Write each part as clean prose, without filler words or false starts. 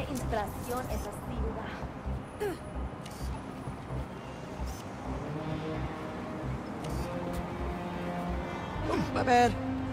inspiración esa silba. My bad.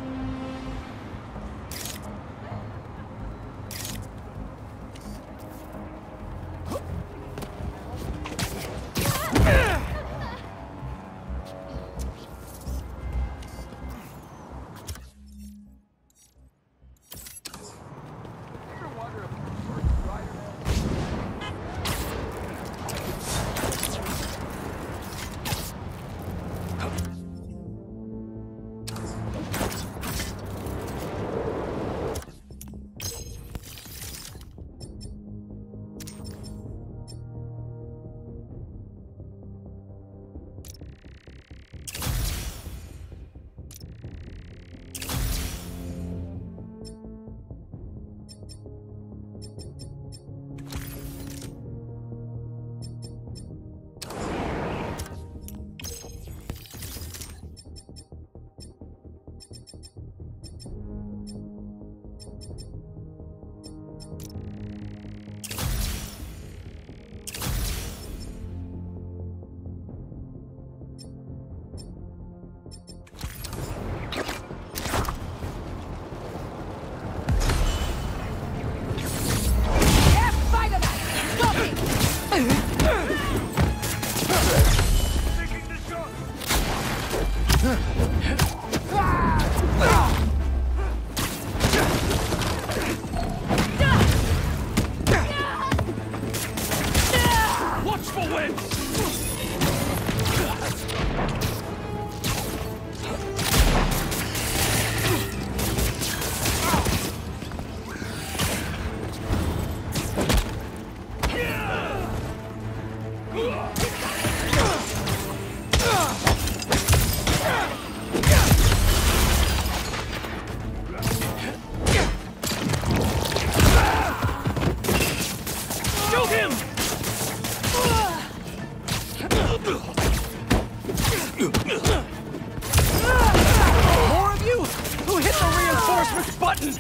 More of you? Who hit the reinforcements button?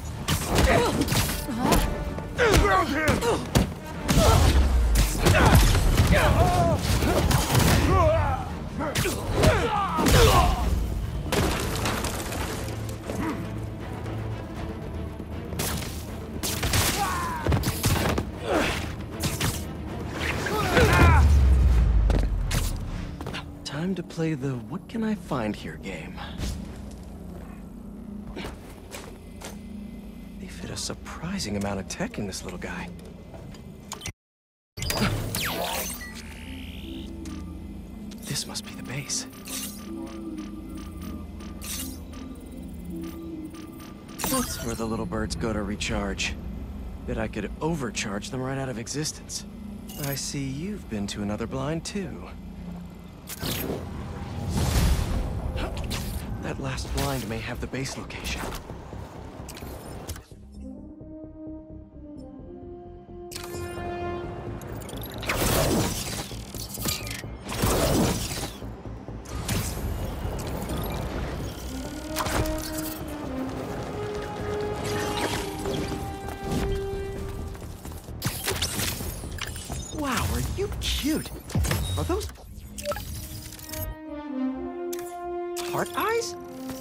Ground him! Time to play the what can I find here game. They fit a surprising amount of tech in this little guy. This must be the base. That's where the little birds go to recharge. Bet I could overcharge them right out of existence. I see you've been to another blind too. That last blind may have the base location. Wow, are you cute? Are those heart eyes?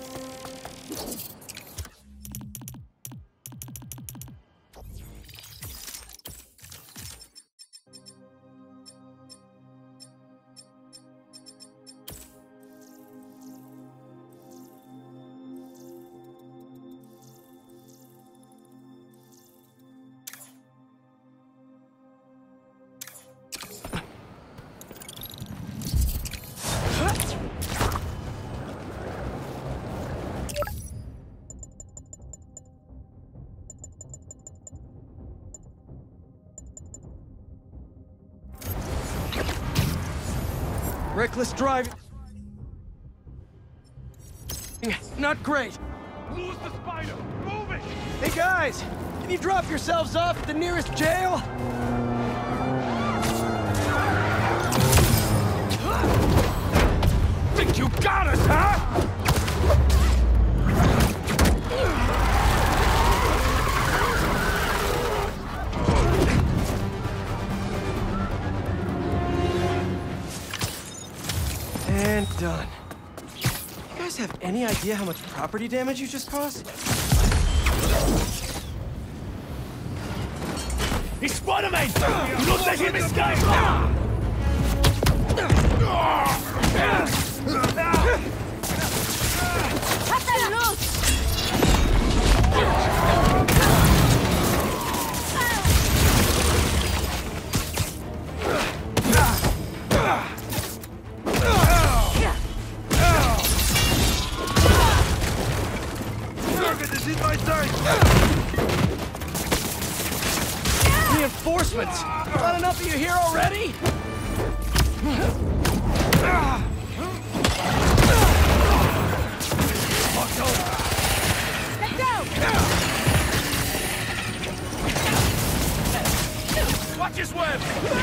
Reckless driving. Not great. Lose the spider! Move it! Hey guys, can you drop yourselves off at the nearest jail? Think you got us, huh? Any idea how much property damage you just caused? He's Spider-Man! Not let him escape! Cut them loose! Target is in my sight! Reinforcements! Not enough of you here already? Let go! Watch his web!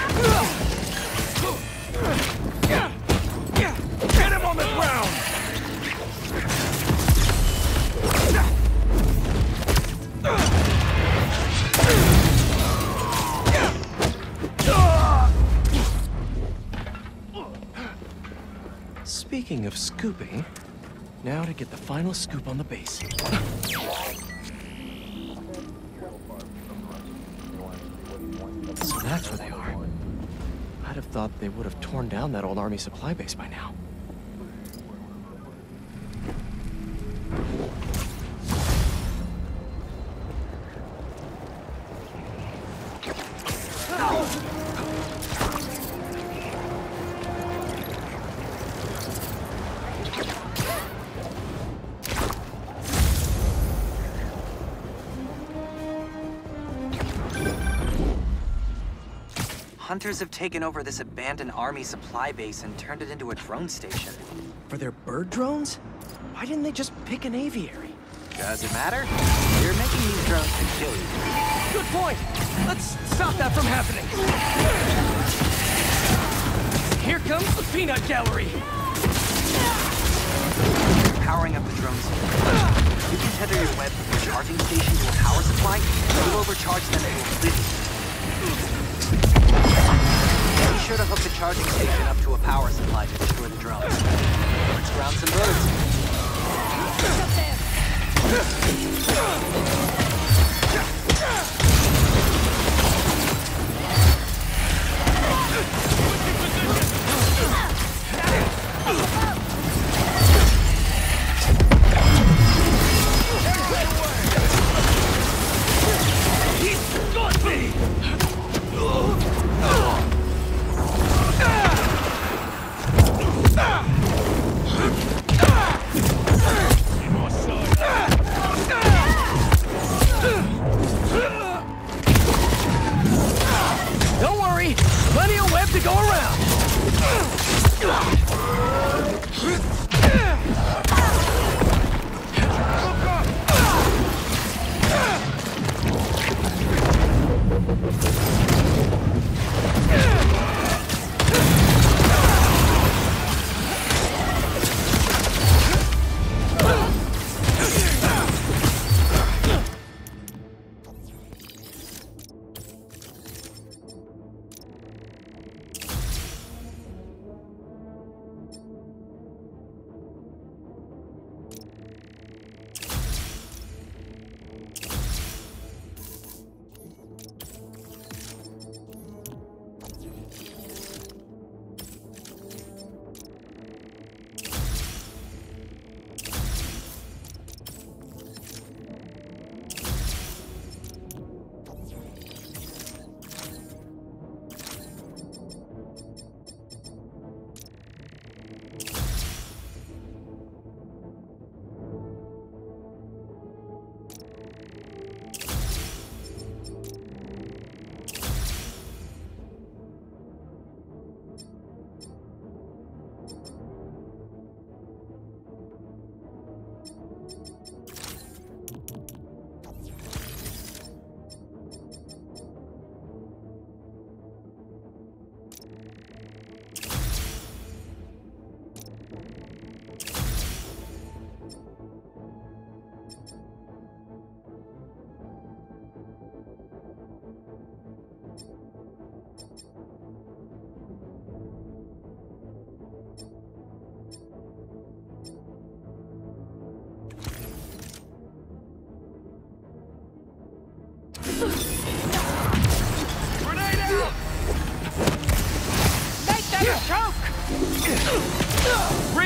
Get him on the ground! Speaking of scooping, now to get the final scoop on the base. So that's where they are. I'd have thought they would have torn down that old army supply base by now. Hunters have taken over this abandoned army supply base and turned it into a drone station. For their bird drones? Why didn't they just pick an aviary? Does it matter? You're making these drones to kill you. Good point! Let's stop that from happening! Here comes the peanut gallery! Powering up the drones. You can tether your web from the charging station to a power supply, and you'll overcharge them completely. Be sure to hook the charging station up to a power supply to destroy the drones. Let's ground some birds. He's got me!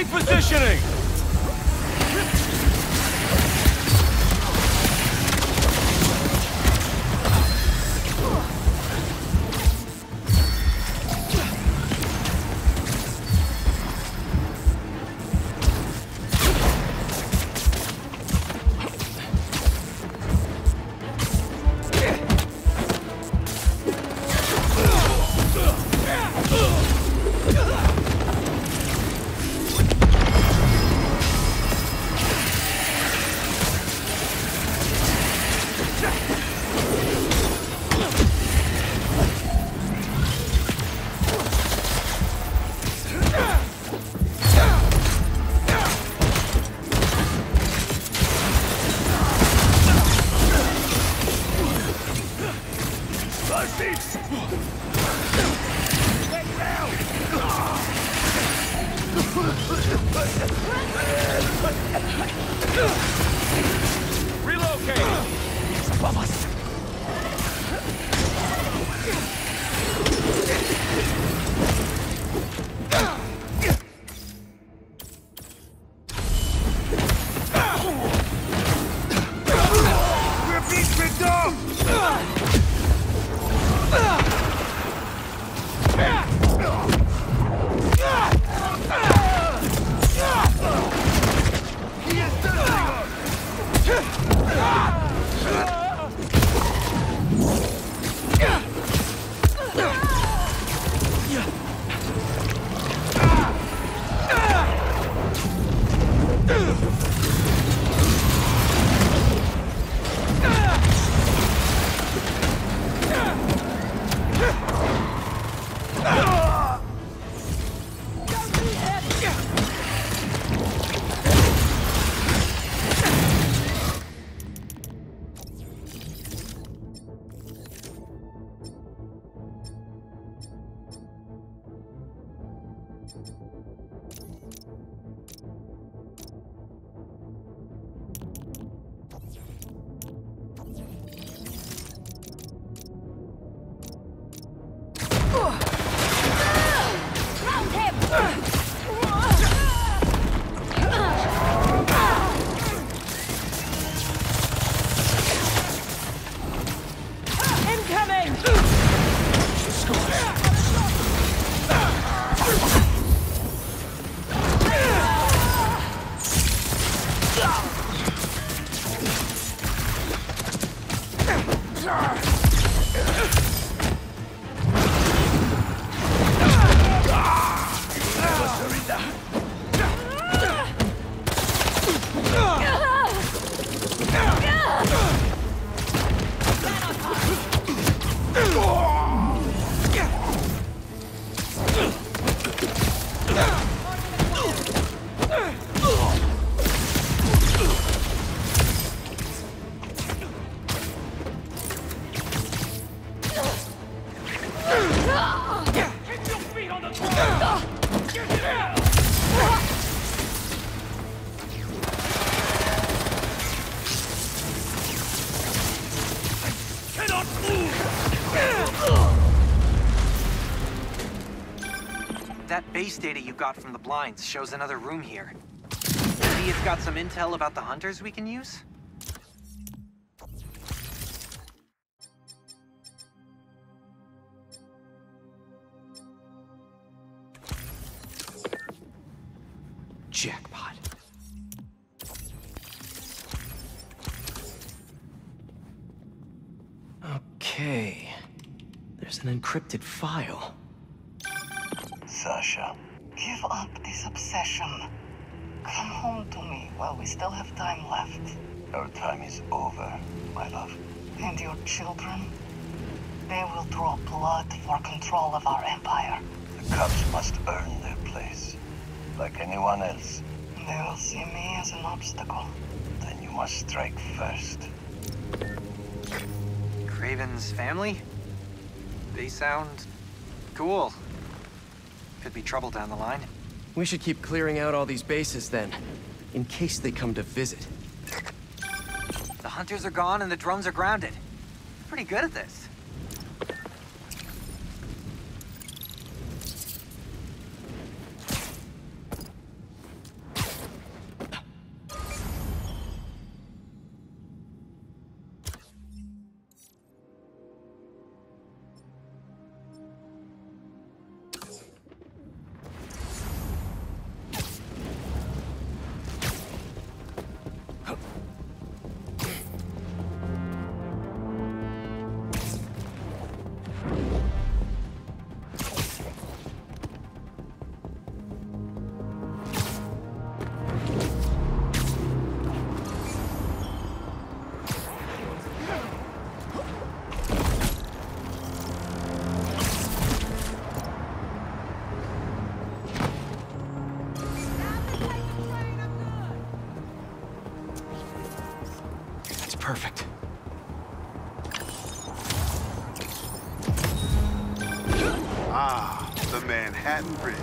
Repositioning! That base data you got from the blinds shows another room here. Maybe it's got some intel about the hunters we can use? Jackpot. Okay. There's an encrypted file. Sasha, give up this obsession. Come home to me while we still have time left. Our time is over, my love. And your children? They will draw blood for control of our empire. The Cubs must earn their place, like anyone else. They will see me as an obstacle. Then you must strike first. Kraven's family? They sound cool. Could be trouble down the line. We should keep clearing out all these bases then, in case they come to visit. The hunters are gone and the drones are grounded. Pretty good at this. perfect. Ah, the Manhattan Bridge.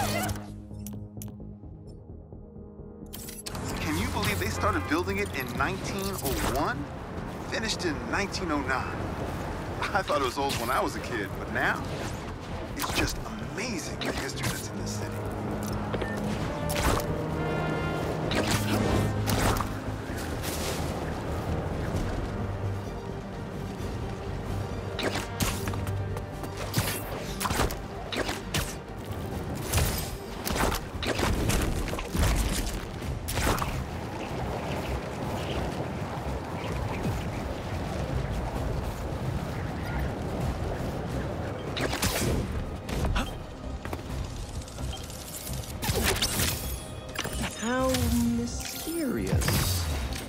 Can you believe they started building it in 1901? Finished in 1909. I thought it was old when I was a kid, but now, it's just amazing the history that's in this city. How mysterious.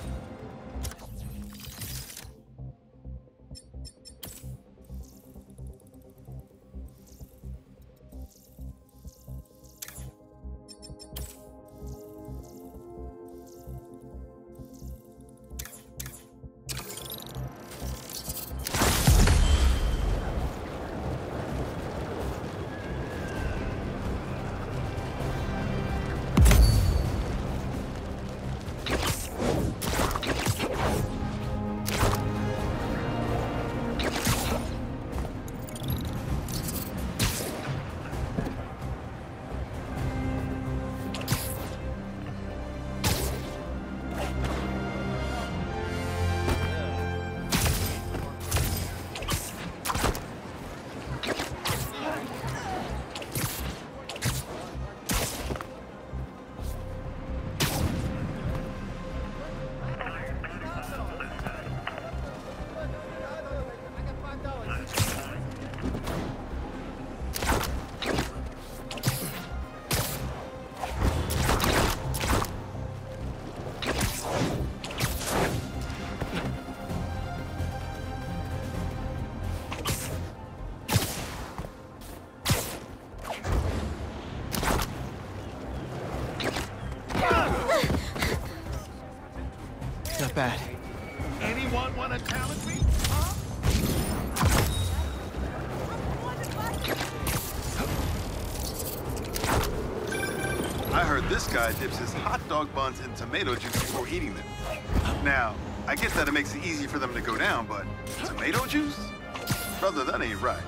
Not bad. Anyone want to challenge me? I heard this guy dips his hot dog buns in tomato juice before eating them. Now, I get that it makes it easy for them to go down, but tomato juice? Brother, that ain't right.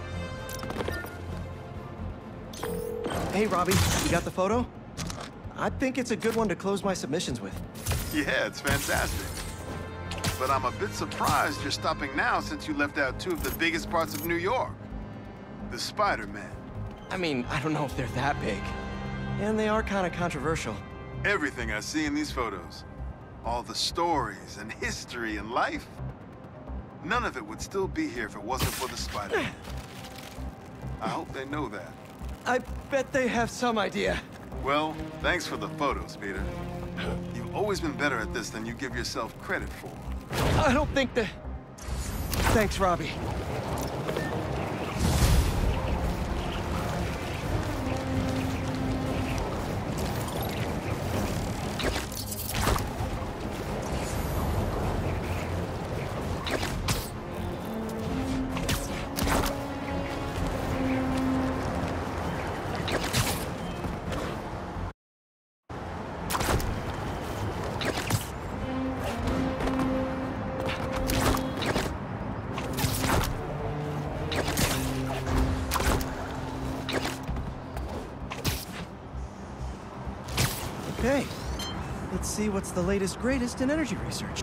Hey, Robbie, you got the photo? I think it's a good one to close my submissions with. Yeah, it's fantastic. But I'm a bit surprised you're stopping now since you left out two of the biggest parts of New York. The Spider-Man. I mean, I don't know if they're that big. And they are kind of controversial. Everything I see in these photos, all the stories and history and life, none of it would still be here if it wasn't for the Spider-Man. I hope they know that. I bet they have some idea. Well, thanks for the photos, Peter. You've always been better at this than you give yourself credit for. I don't think that... Thanks, Robbie. Okay, let's see what's the latest greatest in energy research.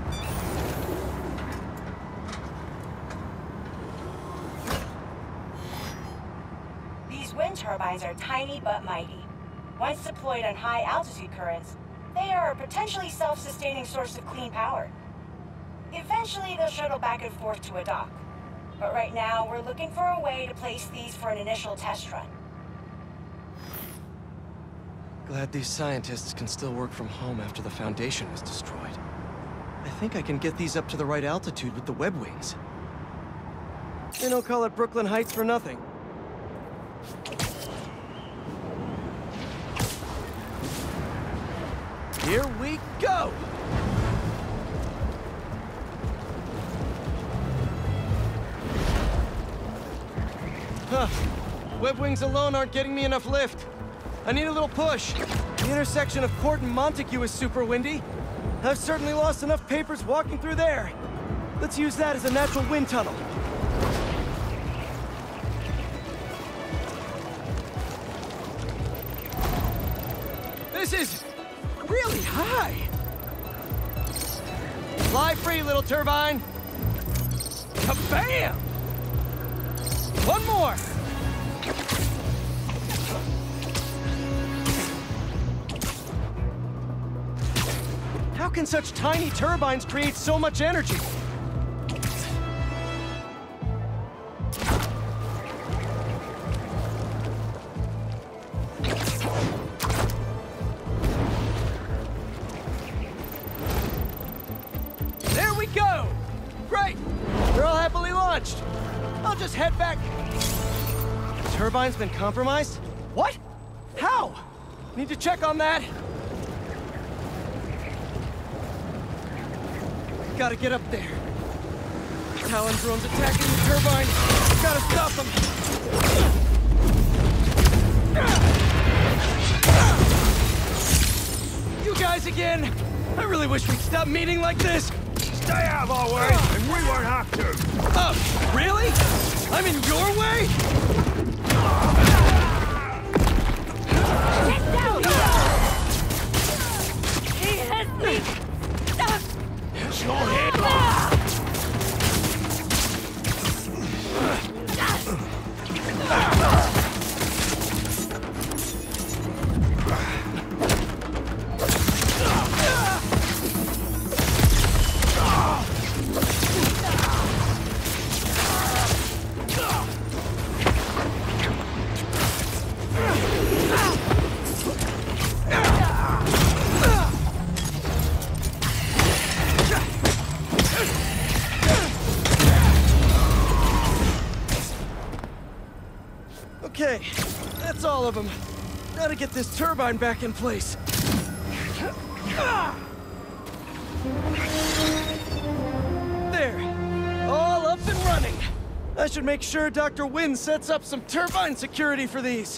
These wind turbines are tiny but mighty. Once deployed on high altitude currents, they are a potentially self-sustaining source of clean power. Eventually, they'll shuttle back and forth to a dock. But right now, we're looking for a way to place these for an initial test run. Glad these scientists can still work from home after the Foundation was destroyed. I think I can get these up to the right altitude with the web wings. They don't call it Brooklyn Heights for nothing. Here we go! Web wings alone aren't getting me enough lift. I need a little push. The intersection of Court and Montague is super windy. I've certainly lost enough papers walking through there. Let's use that as a natural wind tunnel. This is really high. Fly free, little turbine. Kabam! One more. How can such tiny turbines create so much energy? There we go! Great! They're all happily launched. I'll just head back. The turbine's been compromised? What? How? Need to check on that. Gotta get up there. Talon drones attacking the turbine. Gotta stop them. You guys again! I really wish we'd stop meeting like this. Stay out of our way, and we won't have to. Oh, really? I'm in your way? Get down! He has me! It's not here. Okay, that's all of them. Gotta get this turbine back in place. There, all up and running. I should make sure Dr. Wynn sets up some turbine security for these.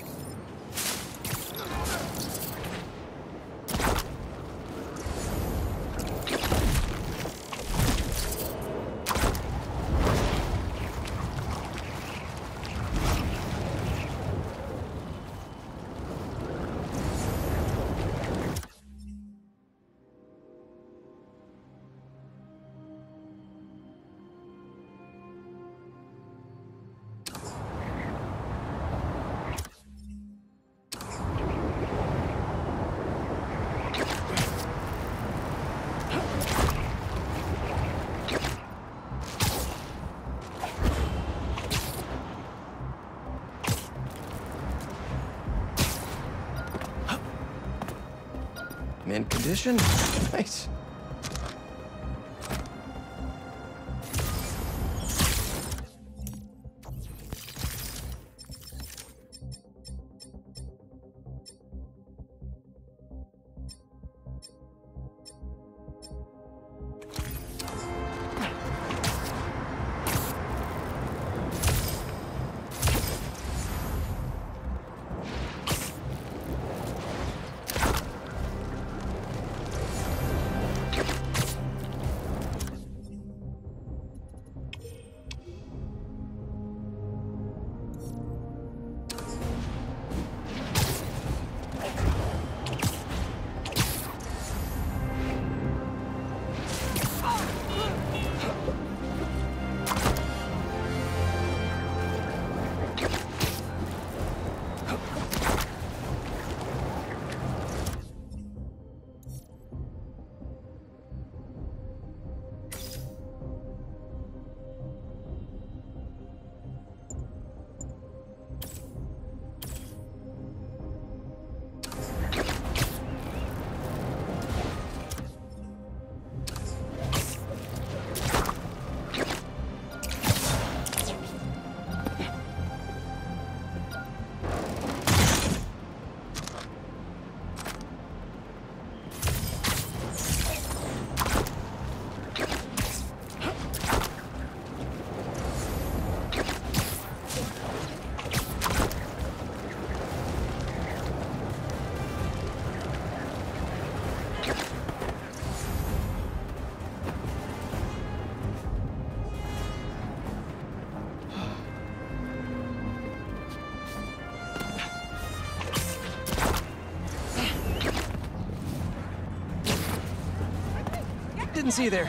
Mint condition? Nice. Didn't see you there.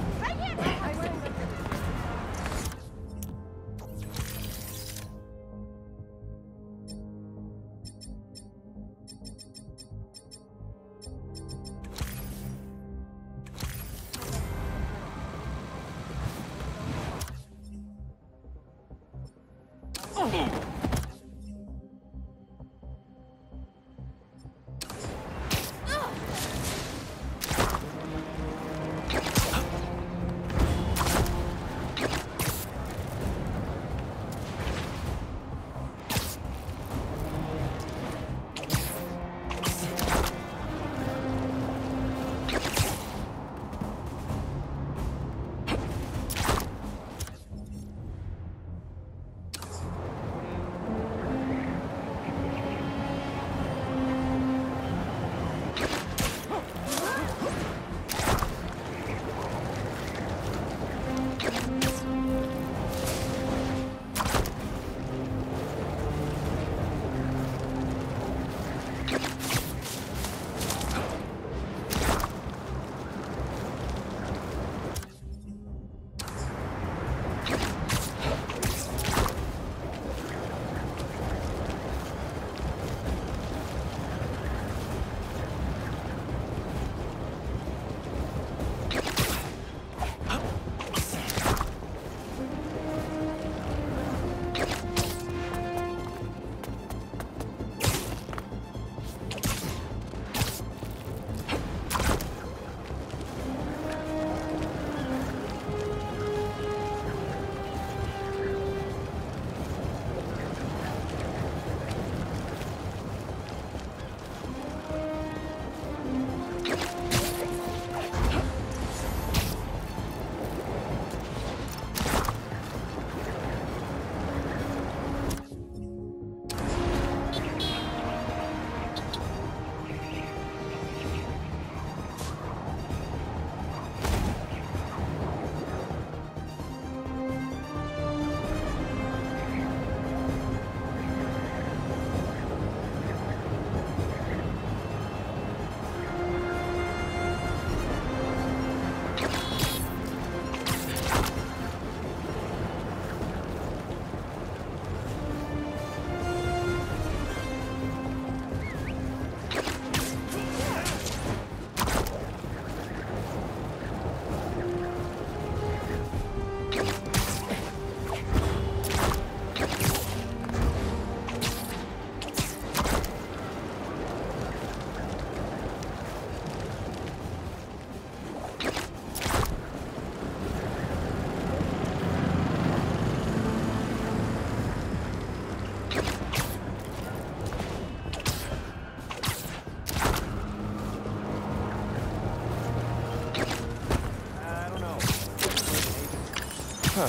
Huh.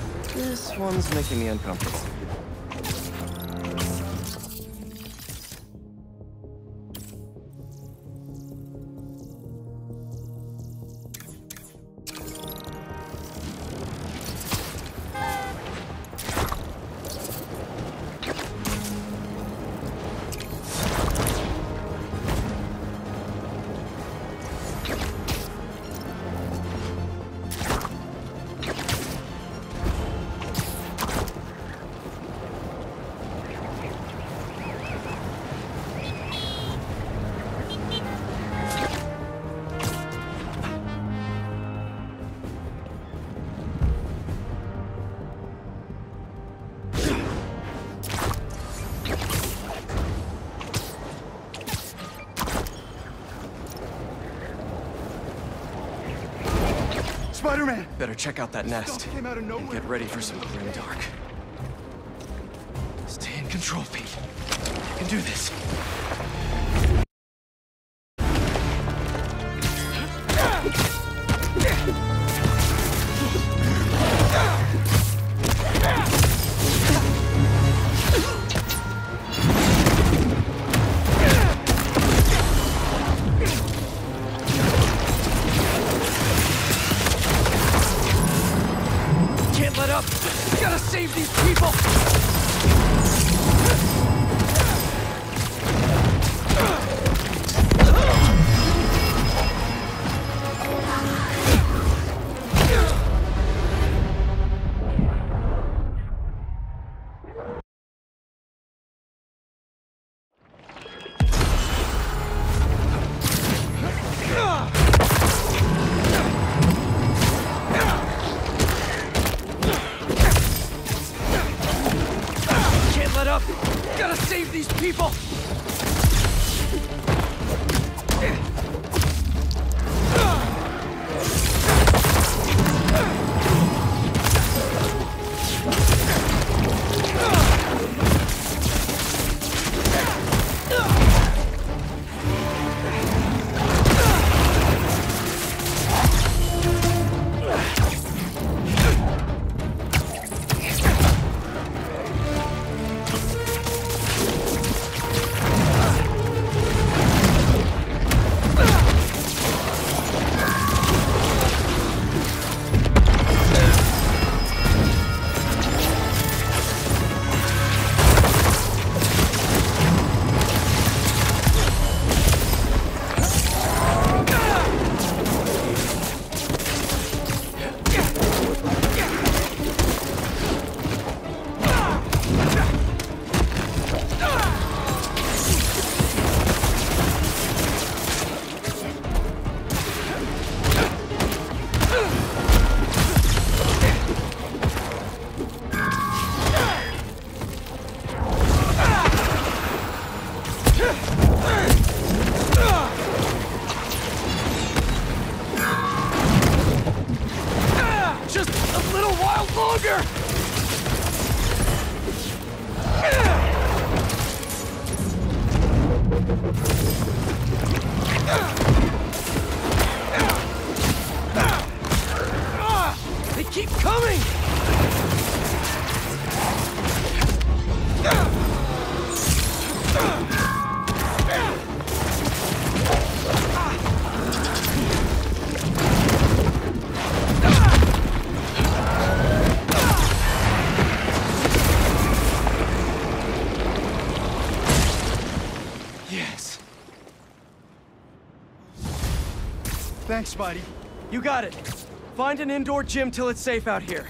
This one's making me uncomfortable. Spider-Man! Better check out that nest Came out of and nowhere. get ready for some grim dark. Stay in control, Pete. You can do this. Can't let up! Gotta save these people! these people! They keep coming! Yes. Thanks, Spidey. You got it. Find an indoor gym till it's safe out here.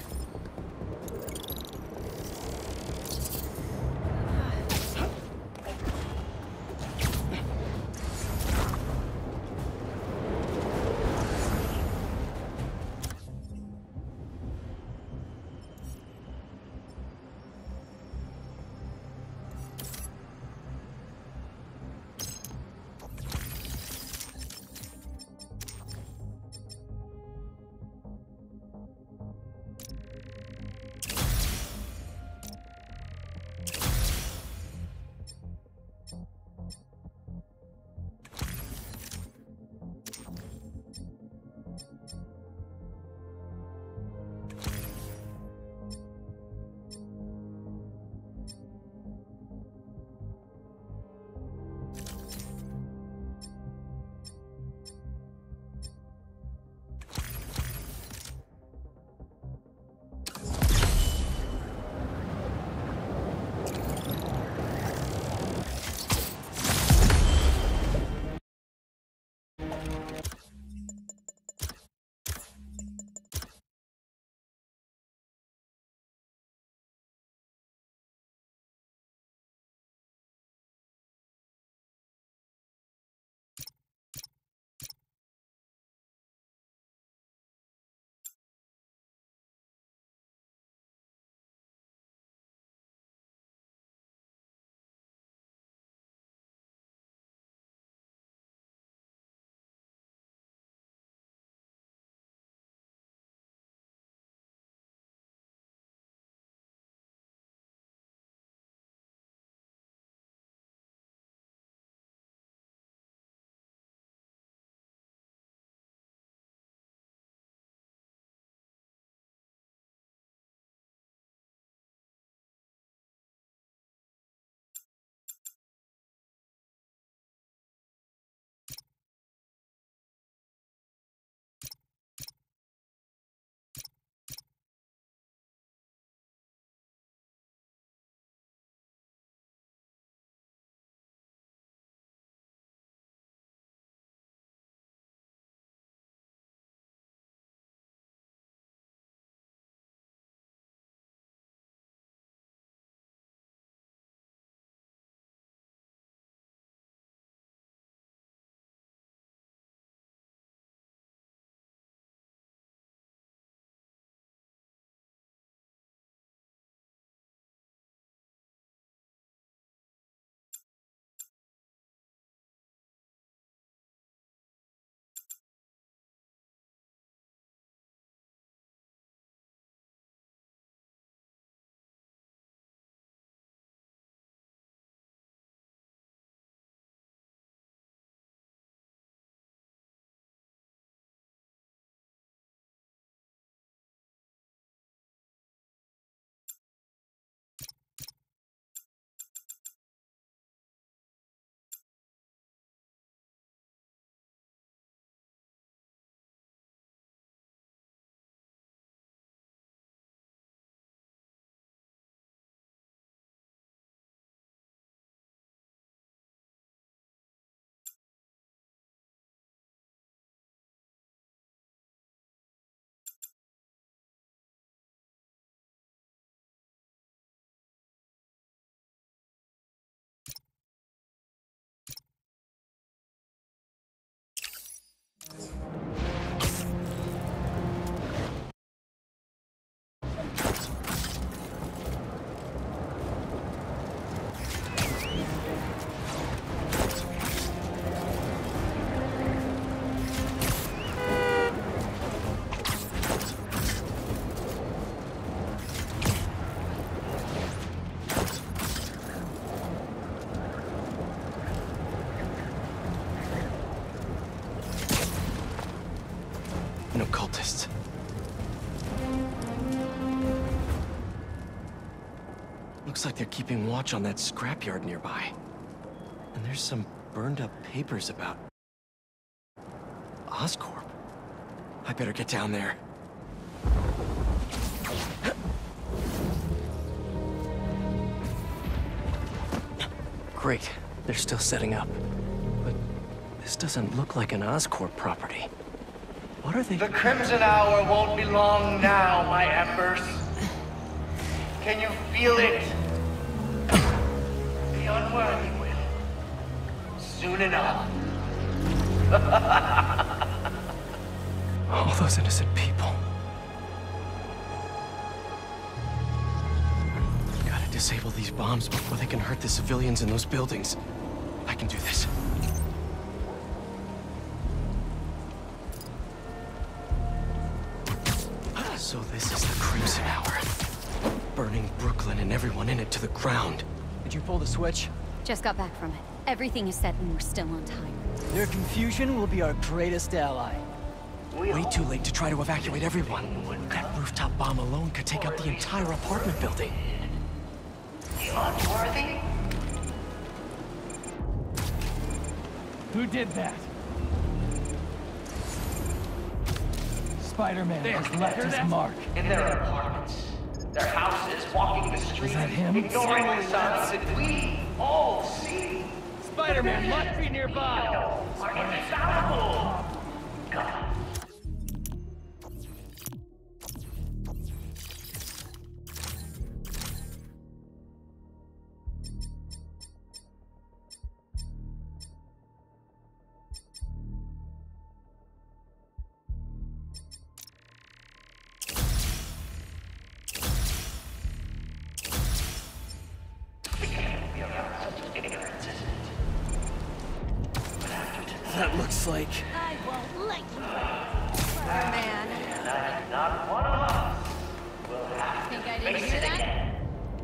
Looks like they're keeping watch on that scrapyard nearby. And there's some burned up papers about Oscorp. I better get down there. Great, they're still setting up. But this doesn't look like an Oscorp property. What are they? The Crimson Hour won't be long now, my embers. Can you feel it? The unworthy will. Soon enough. All those innocent people. Gotta disable these bombs before they can hurt the civilians in those buildings. I can do this. So this is the Crimson Hour. Burning Brooklyn and everyone in it to the ground. Did you pull the switch? Just got back from it. Everything is set and we're still on time. Their confusion will be our greatest ally. Way too late to try to evacuate everyone. That rooftop bomb alone could take out the entire apartment building. The unworthy? Who did that? Spider-Man has left his mark. In their apartments, their houses, walking the streets, that him? ignoring the signs that we all see. Spider-Man must be nearby! Are infallible! God. That looks like... I won't let you. Spider-Man. Not one of us will have Think I to didn't face hear it that? again.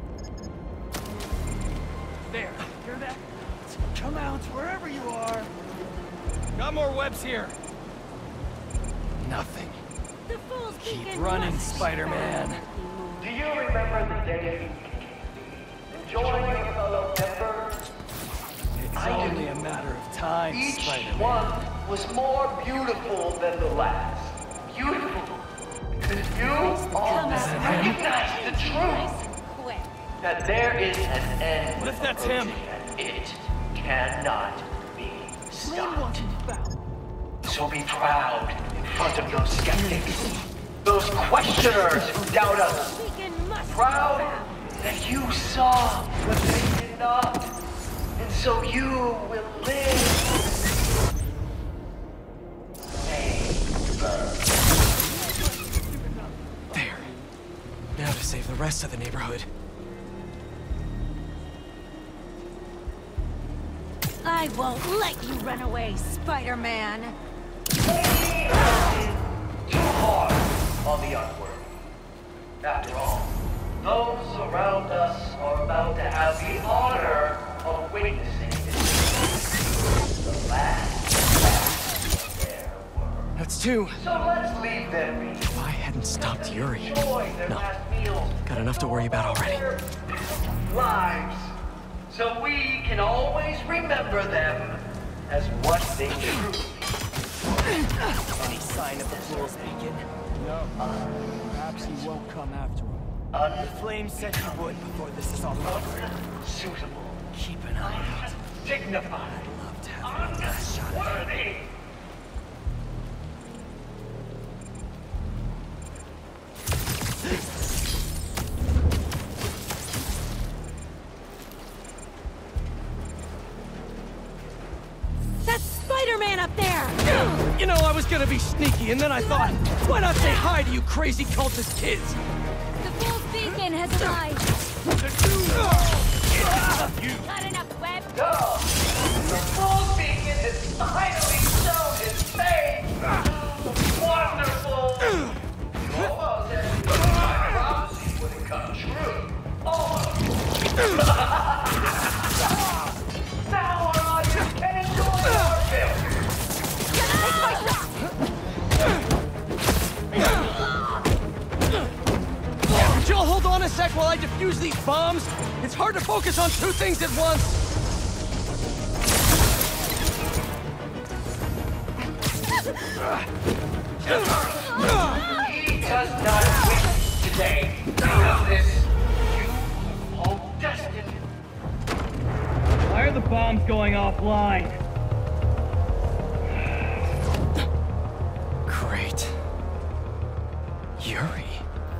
There, hear that? Come out wherever you are. Got more webs here. Nothing. The fool's Keep beacon running, must Spider-Man. Do you remember the day enjoying your fellow members? It's only a matter of time, Each Spider-Man. one was more beautiful than the last. Beautiful. Because you all recognize the truth Quick. that there is an end. What if that's him? And it cannot be stopped. So be proud in front of those skeptics, those questioners who doubt us. Beacon must Proud that you saw what they did not, and so you will live. There. Now to save the rest of the neighborhood. I won't let you run away, Spider-Man. Too hard on the unworthy. After all, those around us are about to have the honor of witnessing the last of their work. That's two. So let's leave them be. If I hadn't stopped Yuri. Enjoy their No. last meals. Got enough to worry about already. Their lives. So we can always remember them as what they truly. Any sign of the fool's beacon? No. Perhaps he won't come after all. The flame said he would before this is all over. Suitable. Keep an eye out. Dignified. I'd love to have one last shot at him. Worthy. That's Spider-Man up there! You know, I was gonna be sneaky, and then I thought, why not say hi to you crazy cultist kids? The fool's beacon has arrived! Not enough web? No! The full beacon has finally shown its face! Wonderful! You almost had to my prophecy would have come true. Almost! Now our audience can enjoy our film! Take my shot! Could y'all hold on? on a sec while I defuse these bombs? It's hard to focus on two things at once. He does not win today. Because this, you are destined. Why are the bombs going offline? Great. Yuri.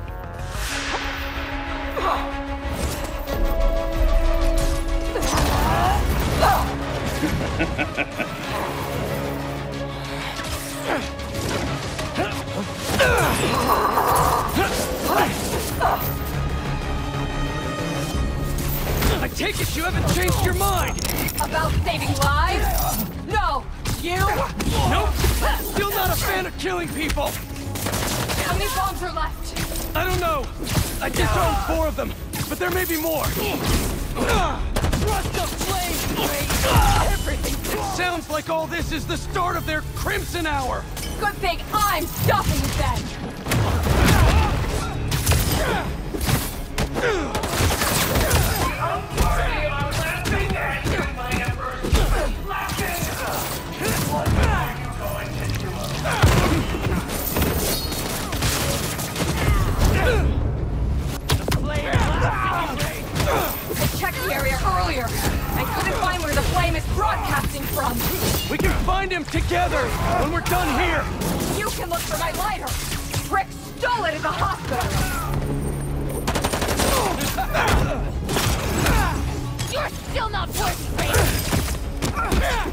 I take it you haven't changed your mind! About saving lives? No! You? Nope! Still not a fan of killing people! How many bombs are left? I don't know! I disowned 4 of them, but there may be more! Trust the flame! Everything! It sounds like all this is the start of their Crimson Hour! Good thing I'm stopping them! I checked the area earlier. I couldn't find where the flame is broadcasting from. We can find him together when we're done here! You can look for my lighter. Rick stole it at the hospital. You're still not working, Rick.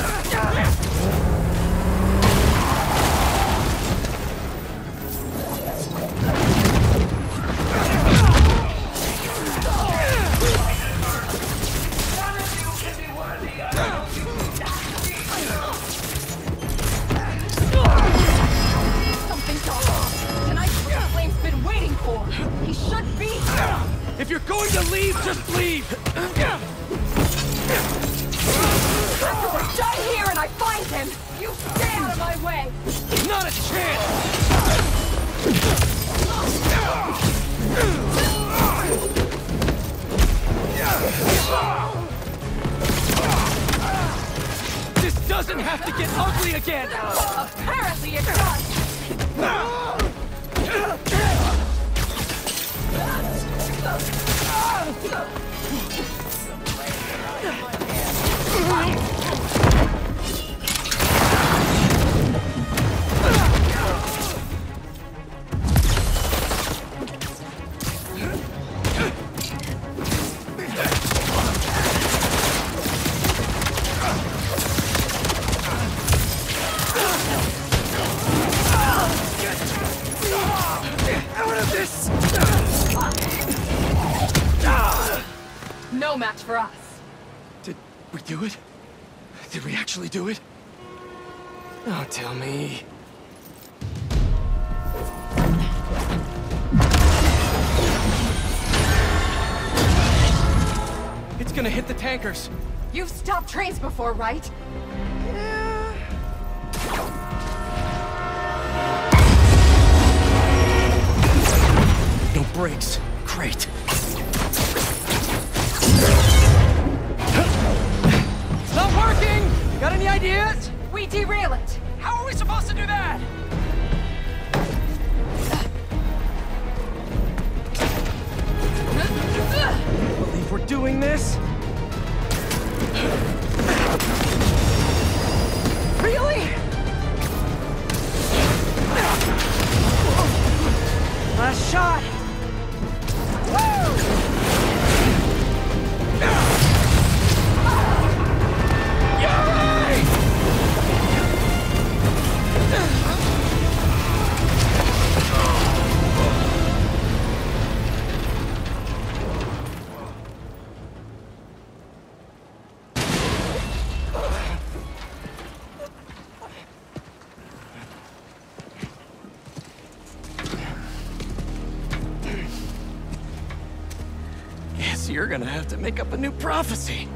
Something's off. Tonight's where the flame's been waiting for. He should be here. If you're going to leave, just leave! After we're done here and I find him, you stay out of my way. Not a chance! This doesn't have to get ugly again! Apparently it does. No match for us. Did we do it? Did we actually do it? Oh, tell me. It's gonna hit the tankers. You've stopped trains before, right? No brakes. Great. It's not working! Got any ideas? We derail it. How are we supposed to do that? Believe we're doing this? Really? Last shot! Guess you're gonna have to make up a new prophecy.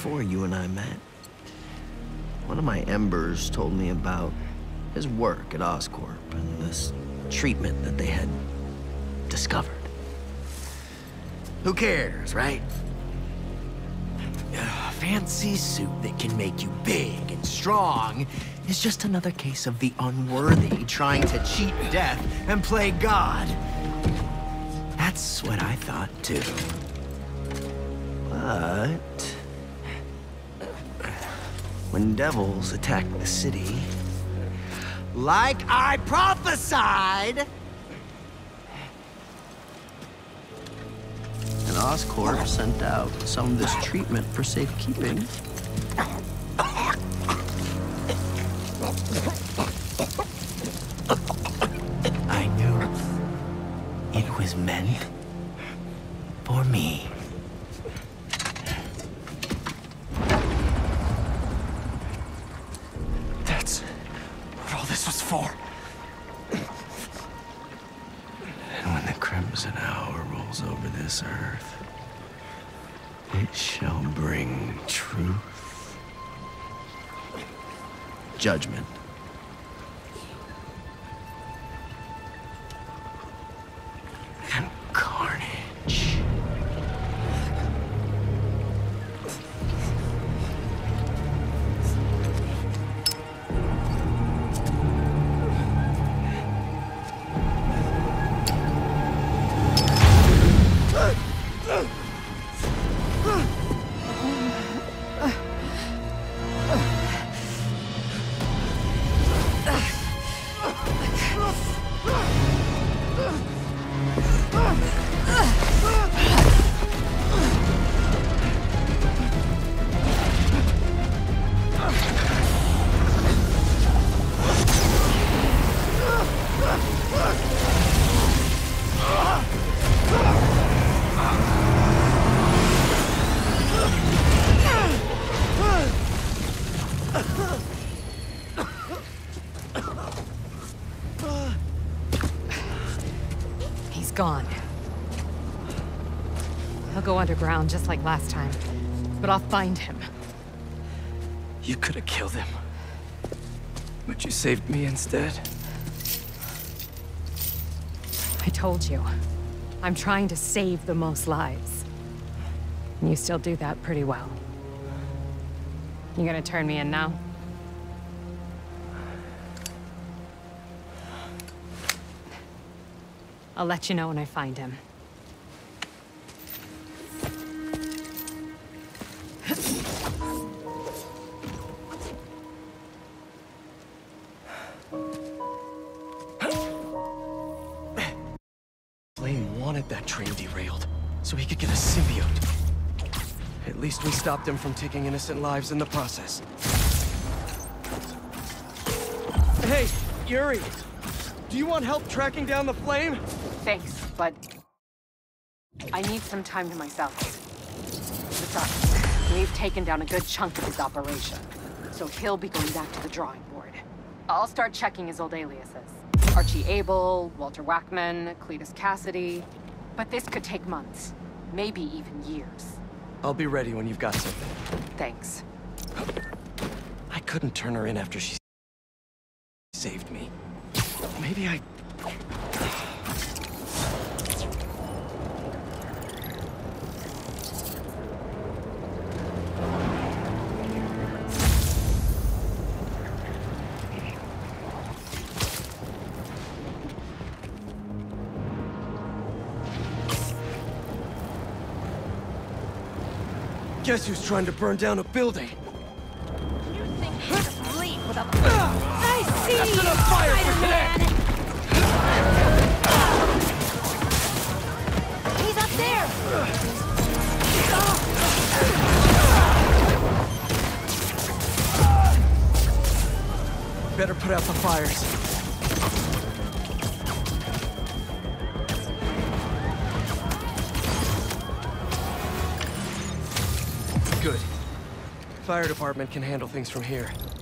before you and I met, one of my Embers told me about his work at Oscorp and this treatment that they had discovered. Who cares, right? A fancy suit that can make you big and strong is just another case of the unworthy trying to cheat death and play God. That's what I thought, too. But when devils attack the city, like I prophesied, and Oscorp sent out some of this treatment for safekeeping. I knew it was meant for me. That's what all this was for. And when the Crimson Hour rolls over this earth, it shall bring truth, judgment, and carnage. He's gone. He'll go underground just like last time, but I'll find him. You could have killed him, but you saved me instead. I told you, I'm trying to save the most lives. And you still do that pretty well. You gonna turn me in now? I'll let you know when I find him. Flame wanted that train derailed, so he could get a symbiote. At least we stopped him from taking innocent lives in the process. Hey, Yuri! Do you want help tracking down the Flame? Thanks, but I need some time to myself. Besides, we've taken down a good chunk of his operation, so he'll be going back to the drawing board. I'll start checking his old aliases. Archie Abel, Walter Wackman, Cletus Cassidy. But this could take months, maybe even years. I'll be ready when you've got something. Thanks. I couldn't turn her in after she saved me. Maybe I... Guess who's trying to burn down a building? You think you just leave without the... I see! That's enough fire for today! He's up there! Better put out the fires. Good. Fire department can handle things from here.